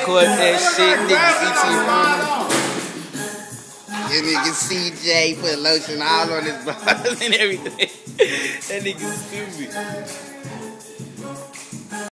record that shit, nigga. This nigga CJ put lotion all on his balls and everything. That nigga stupid.